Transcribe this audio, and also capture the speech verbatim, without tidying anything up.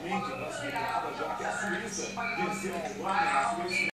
oficialmente classificada, já que a Suíça venceu a Albânia na Suíça.